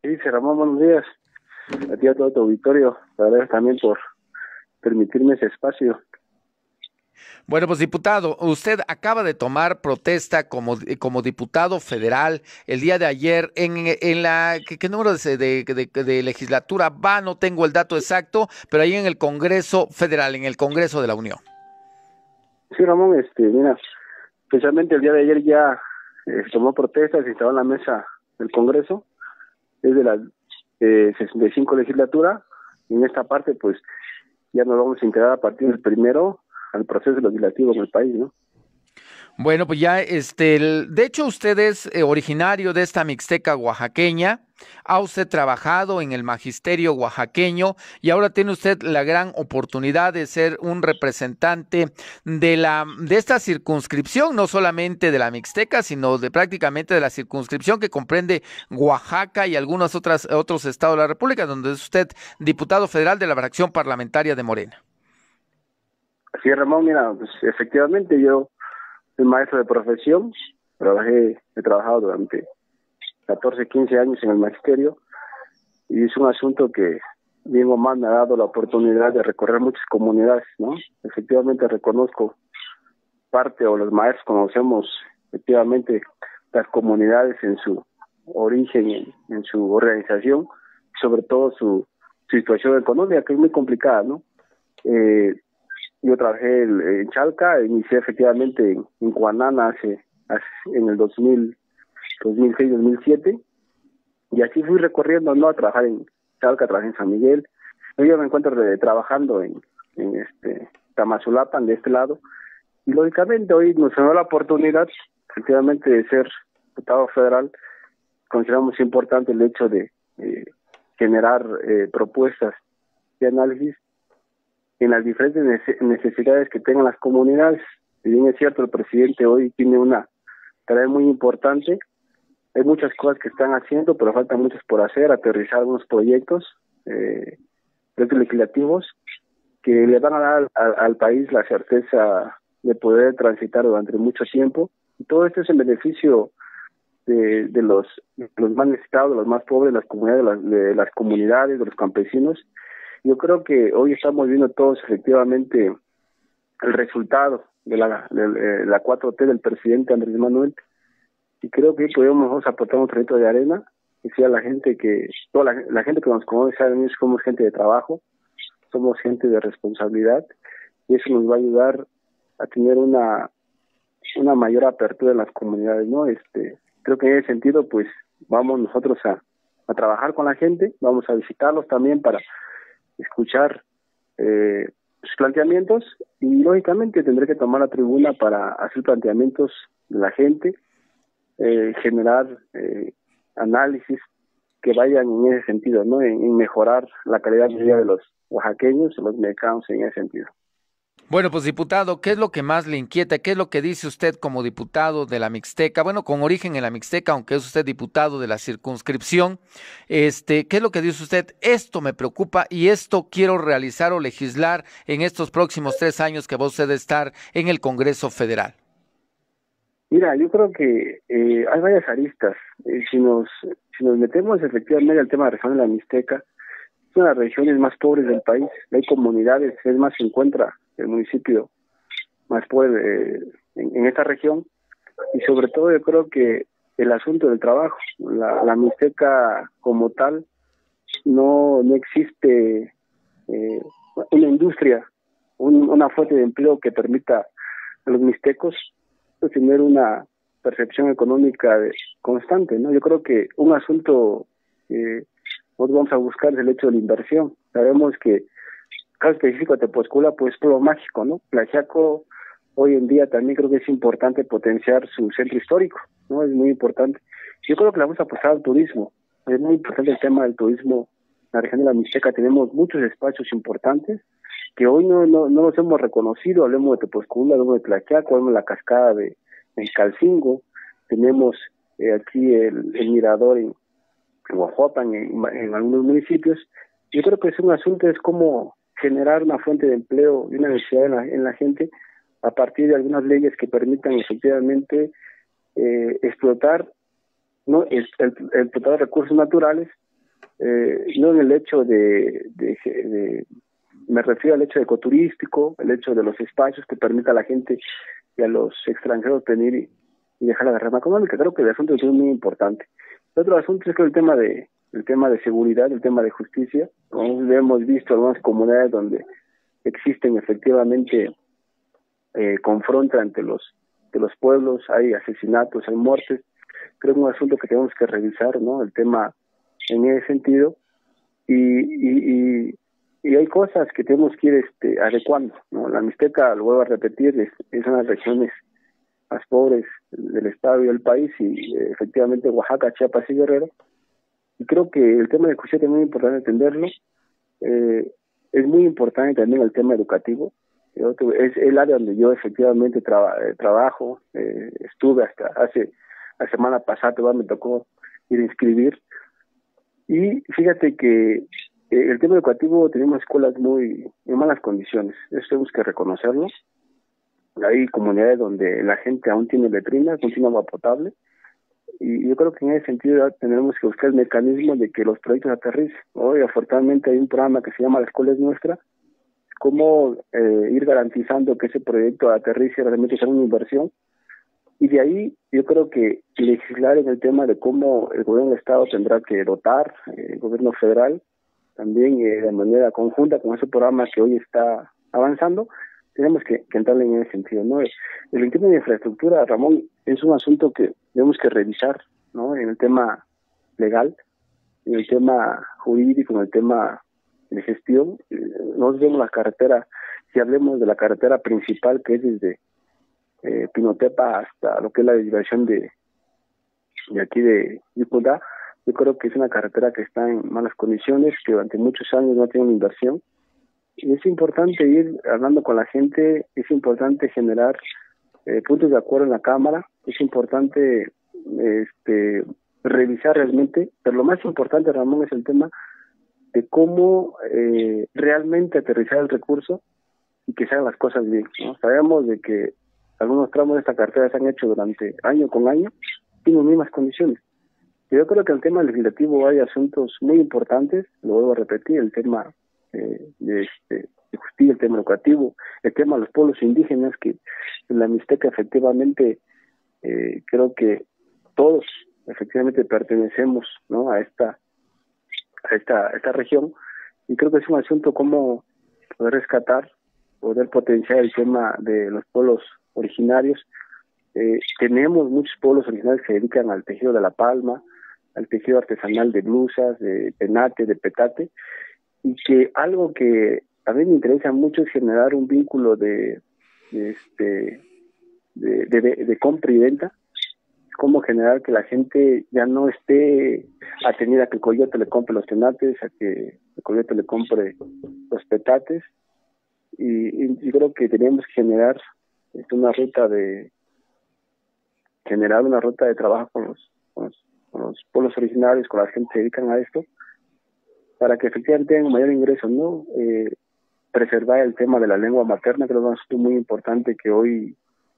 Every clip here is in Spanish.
Sí, dice Ramón, buenos días. A ti, a todo tu auditorio. Gracias también por permitirme ese espacio. Bueno, pues diputado, usted acaba de tomar protesta como diputado federal el día de ayer en la ¿qué número de legislatura va? No tengo el dato exacto, pero ahí en el Congreso Federal, en el Congreso de la Unión. Sí, Ramón, mira, especialmente el día de ayer ya tomó protesta, se instaló en la mesa del Congreso, es de la 65 legislatura, y en esta parte pues ya nos vamos a integrar a partir del primero al proceso legislativo en el país, ¿no? Bueno, pues ya, de hecho usted es originario de esta Mixteca oaxaqueña, ha usted trabajado en el magisterio oaxaqueño y ahora tiene usted la gran oportunidad de ser un representante de esta circunscripción, no solamente de la Mixteca, sino de prácticamente de la circunscripción que comprende Oaxaca y algunos otros estados de la República, donde es usted diputado federal de la fracción parlamentaria de Morena. Así es, Ramón, mira, pues efectivamente yo soy maestro de profesión, he trabajado durante 14, 15 años en el magisterio y es un asunto que bien o mal me ha dado la oportunidad de recorrer muchas comunidades, ¿no? Efectivamente reconozco parte o los maestros conocemos efectivamente las comunidades en su origen, en su organización, sobre todo su situación económica que es muy complicada, ¿no? Yo trabajé en Chalca, inicié efectivamente en Cuanana en el 2006, 2007, y así fui recorriendo, ¿no? A trabajar en Chalca, trabajé en San Miguel. Hoy yo me encuentro trabajando en Tamazulapan, de este lado, y lógicamente hoy nos dio la oportunidad, efectivamente, de ser diputado federal. Consideramos importante el hecho de generar propuestas de análisis en las diferentes necesidades que tengan las comunidades. Si bien es cierto, el presidente hoy tiene una tarea muy importante, hay muchas cosas que están haciendo, pero faltan muchas por hacer, aterrizar algunos proyectos legislativos que le van a dar al país la certeza de poder transitar durante mucho tiempo. Y todo esto es en beneficio de los más necesitados, de los más pobres, de las comunidades, de las comunidades, de los campesinos. Yo creo que hoy estamos viendo todos efectivamente el resultado de la 4T del presidente Andrés Manuel, y creo que podemos aportar un granito de arena, que sea la gente toda la gente que nos conoce, saben que somos gente de trabajo, somos gente de responsabilidad, y eso nos va a ayudar a tener una mayor apertura en las comunidades, ¿no? Creo que en ese sentido, pues, vamos nosotros a trabajar con la gente, vamos a visitarlos también para escuchar sus planteamientos, y lógicamente tendré que tomar la tribuna para hacer planteamientos de la gente, generar análisis que vayan en ese sentido, ¿no? En mejorar la calidad de vida de los oaxaqueños, de los mexicanos en ese sentido. Bueno, pues diputado, ¿qué es lo que más le inquieta? ¿Qué es lo que dice usted como diputado de la Mixteca? Bueno, con origen en la Mixteca, aunque es usted diputado de la circunscripción, ¿qué es lo que dice usted? Esto me preocupa y esto quiero realizar o legislar en estos próximos 3 años que va usted a estar en el Congreso Federal. Mira, yo creo que hay varias aristas. Si nos metemos efectivamente al tema de la región de la Mixteca, es una de las regiones más pobres del país. Hay comunidades, es más, se encuentra el municipio más pobre en esta región, y sobre todo yo creo que el asunto del trabajo, la Mixteca como tal, no existe una industria, una fuente de empleo que permita a los mixtecos tener una percepción económica constante, ¿no? Yo creo que un asunto nosotros vamos a buscar es el hecho de la inversión. Sabemos que caso específico de Tepozcula, pues pueblo mágico, ¿no? Tlaxiaco hoy en día también creo que es importante potenciar su centro histórico, ¿no? Es muy importante. Yo creo que le vamos a apostar al turismo. Es muy importante el tema del turismo. En la región de la Mixteca tenemos muchos espacios importantes que hoy no los hemos reconocido. Hablemos de Tepozcula, hablemos de Tlaxiaco, hablemos de la cascada de Calcingo, tenemos aquí el mirador en Guajuapan, en algunos municipios. Yo creo que es un asunto, es como generar una fuente de empleo y una necesidad en la gente a partir de algunas leyes que permitan efectivamente explotar, ¿no? Explotar recursos naturales no en el hecho me refiero al hecho ecoturístico, el hecho de los espacios que permita a la gente y a los extranjeros venir y dejar la derrama económica. Creo que el asunto es muy importante. El otro asunto es que el tema de seguridad, el tema de justicia. Como hemos visto algunas comunidades donde existen efectivamente confronta entre los pueblos, hay asesinatos, hay muertes. Creo que es un asunto que tenemos que revisar, ¿no? El tema en ese sentido. Y hay cosas que tenemos que ir adecuando, ¿no? La Mixteca, lo vuelvo a repetir, es una de las regiones más pobres del estado y del país, y efectivamente Oaxaca, Chiapas y Guerrero. Y creo que el tema de justicia es muy importante entenderlo. Es muy importante también el tema educativo. Es el área donde yo efectivamente trabajo. Estuve hasta hace la semana pasada, me tocó ir a inscribir. Y fíjate que el tema educativo, tenemos escuelas muy en malas condiciones. Eso tenemos que reconocerlo. Hay comunidades donde la gente aún tiene letrinas, no tiene agua potable. Y yo creo que en ese sentido tenemos que buscar el mecanismo de que los proyectos aterricen. Hoy, afortunadamente, hay un programa que se llama La Escuela es Nuestra. Cómo ir garantizando que ese proyecto aterrice, realmente sea una inversión. Y de ahí yo creo que legislar en el tema de cómo el gobierno del Estado tendrá que dotar, el gobierno federal, también de manera conjunta con ese programa que hoy está avanzando, tenemos que entrarle en ese sentido, ¿no? El tema de infraestructura, Ramón, es un asunto que tenemos que revisar, ¿no? En el tema legal, en el tema jurídico, en el tema de gestión. Nosotros vemos la carretera, si hablemos de la carretera principal, que es desde Pinotepa hasta lo que es la desviación de aquí de Yupudá, yo creo que es una carretera que está en malas condiciones, que durante muchos años no ha tenido una inversión. Y es importante ir hablando con la gente, es importante generar puntos de acuerdo en la Cámara, es importante revisar realmente, pero lo más importante, Ramón, es el tema de cómo realmente aterrizar el recurso y que se hagan las cosas bien, ¿no? Sabemos de que algunos tramos de esta carretera se han hecho durante año con año en las mismas condiciones. Yo creo que en el tema legislativo hay asuntos muy importantes, lo vuelvo a repetir, el tema de justicia, el tema educativo, el tema de los pueblos indígenas, que en la Mixteca efectivamente creo que todos efectivamente pertenecemos, ¿no? a esta región, y creo que es un asunto como poder rescatar, poder potenciar el tema de los pueblos originarios. Tenemos muchos pueblos originarios que se dedican al tejido de la palma, al tejido artesanal de blusas, de penate, de petate, y que algo que a mí me interesa mucho es generar un vínculo de compra y venta. Cómo generar que la gente ya no esté atenida a que el coyote le compre los penates, a que el coyote le compre los petates, y creo que tenemos que generar una ruta de trabajo con los pueblos originarios, con la gente que se dedican a esto, para que efectivamente tengan un mayor ingreso, ¿no? Preservar el tema de la lengua materna, creo que es un asunto muy importante que hoy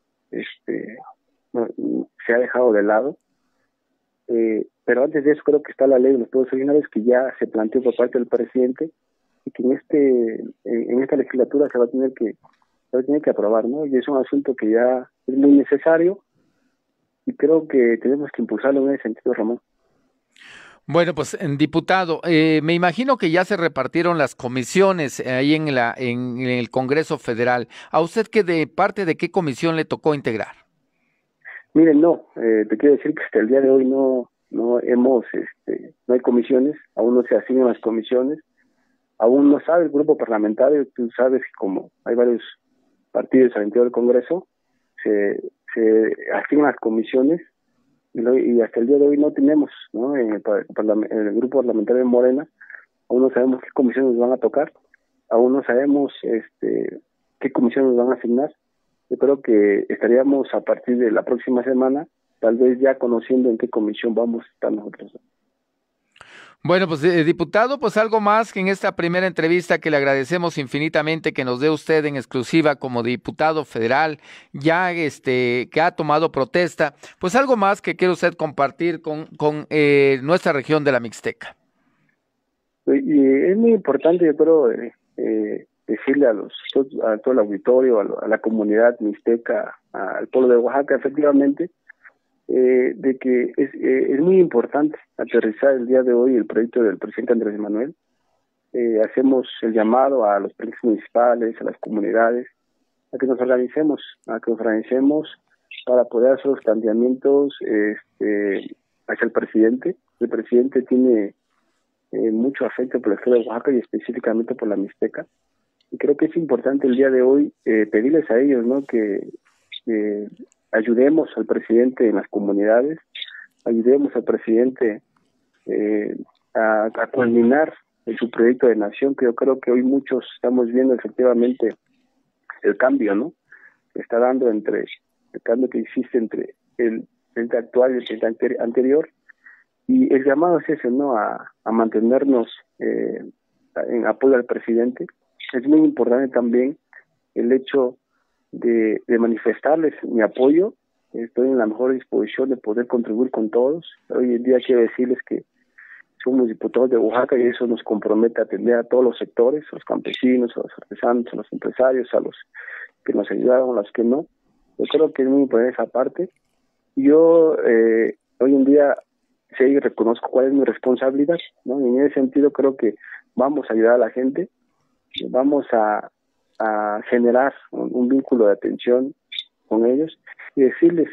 se ha dejado de lado. Pero antes de eso creo que está la ley de los pueblos originarios, que ya se planteó por parte del presidente, y que en esta legislatura se va a tener que aprobar, ¿no? Y es un asunto que ya es muy necesario, y creo que tenemos que impulsarlo en ese sentido, Ramón. Bueno, pues, diputado, me imagino que ya se repartieron las comisiones ahí en el Congreso Federal. ¿A usted de parte de qué comisión le tocó integrar? Miren, no, te quiero decir que hasta el día de hoy no hay comisiones, aún no se asignan las comisiones, aún no sabe el grupo parlamentario. Tú sabes que como hay varios partidos al interior del Congreso, se asignan las comisiones, y hasta el día de hoy no tenemos, ¿no? En el grupo parlamentario de Morena, aún no sabemos qué comisiones van a tocar, aún no sabemos qué comisiones van a asignar. Yo creo que estaríamos a partir de la próxima semana, tal vez ya conociendo en qué comisión vamos a estar nosotros. Bueno, pues, diputado, pues algo más que en esta primera entrevista, que le agradecemos infinitamente que nos dé usted en exclusiva como diputado federal, ya que ha tomado protesta, pues algo más que quiere usted compartir con nuestra región de la Mixteca. Y es muy importante, yo creo, decirle a todo el auditorio, a la comunidad mixteca, al pueblo de Oaxaca, efectivamente, de que es muy importante aterrizar el día de hoy el proyecto del presidente Andrés Manuel. Hacemos el llamado a los presidentes municipales, a las comunidades, a que nos organicemos para poder hacer los planteamientos hacia el presidente. El presidente tiene mucho afecto por el estado de Oaxaca y específicamente por la Mixteca. Y creo que es importante el día de hoy pedirles a ellos, ¿no?, que ayudemos al presidente en las comunidades, ayudemos al presidente a culminar en su proyecto de nación, que yo creo que hoy muchos estamos viendo efectivamente el cambio, ¿no?, que está dando el cambio que existe entre el presidente actual y el presidente anterior. Y el llamado es ese, ¿no?, a mantenernos en apoyo al presidente. Es muy importante también el hecho de manifestarles mi apoyo. Estoy en la mejor disposición de poder contribuir con todos. Hoy en día quiero decirles que somos diputados de Oaxaca y eso nos compromete a atender a todos los sectores, a los campesinos, a los artesanos, a los empresarios, a los que nos ayudaron, a los que no. Yo creo que es muy importante esa parte. Yo hoy en día sé y reconozco cuál es mi responsabilidad, ¿no? Y en ese sentido creo que vamos a ayudar a la gente, vamos a generar un vínculo de atención con ellos y decirles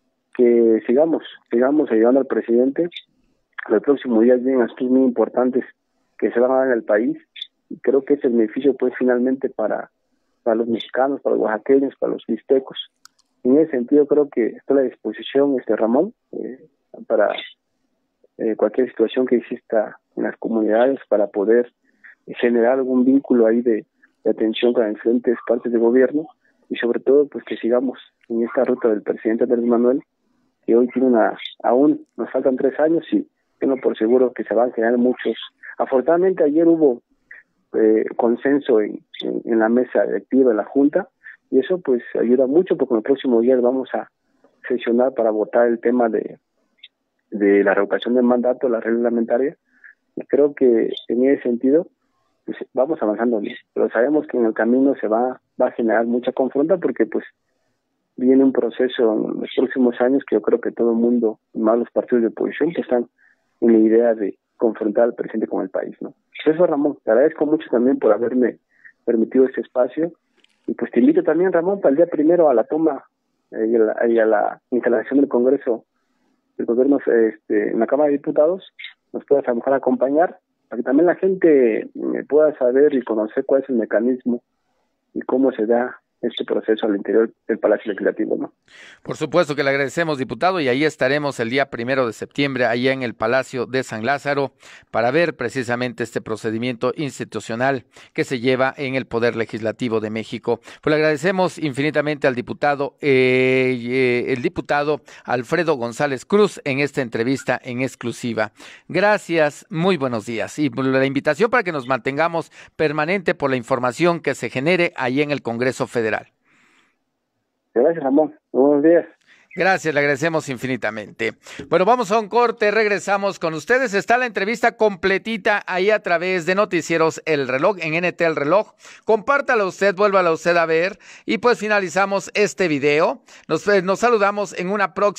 que sigamos ayudando al presidente. Los próximos días vienen asuntos muy importantes que se van a dar en el país y creo que es el beneficio pues finalmente para los mexicanos, para los oaxaqueños, para los mixtecos. En ese sentido creo que estoy a la disposición, Ramón, para cualquier situación que exista en las comunidades para poder generar algún vínculo ahí de atención con las diferentes partes del gobierno y sobre todo pues que sigamos en esta ruta del presidente Andrés Manuel, que hoy tiene aún nos faltan 3 años y tengo por seguro que se van a generar muchos. Afortunadamente ayer hubo consenso en la mesa directiva, en la Junta, y eso pues ayuda mucho porque en los próximos días vamos a sesionar para votar el tema de la revocación del mandato, la reglamentaria, y creo que en ese sentido pues, vamos avanzando bien, pero sabemos que en el camino se va a generar mucha confronta porque pues viene un proceso en los próximos años que yo creo que todo el mundo, más los partidos de oposición, que están en la idea de confrontar al presidente con el país, ¿no? Eso, Ramón, te agradezco mucho también por haberme permitido este espacio y pues te invito también, Ramón, para el día primero a la toma y a la instalación del Congreso del gobierno en la Cámara de Diputados, nos puedas a lo mejor acompañar para que también la gente pueda saber y conocer cuál es el mecanismo y cómo se da este proceso al interior del Palacio Legislativo, ¿no? Por supuesto que le agradecemos, diputado, y ahí estaremos el día 1 de septiembre, allá en el Palacio de San Lázaro, para ver precisamente este procedimiento institucional que se lleva en el Poder Legislativo de México. Pues le agradecemos infinitamente al diputado, el diputado Alfredo González Cruz, en esta entrevista en exclusiva. Gracias, muy buenos días. Y la invitación para que nos mantengamos permanente por la información que se genere ahí en el Congreso Federal. Gracias, Ramón. Buenos días. Gracias, le agradecemos infinitamente. Bueno, vamos a un corte, regresamos con ustedes. Está la entrevista completita ahí a través de Noticieros El Reloj, en NT El Reloj. Compártala usted, vuélvala usted a ver y pues finalizamos este video. Nos saludamos en una próxima.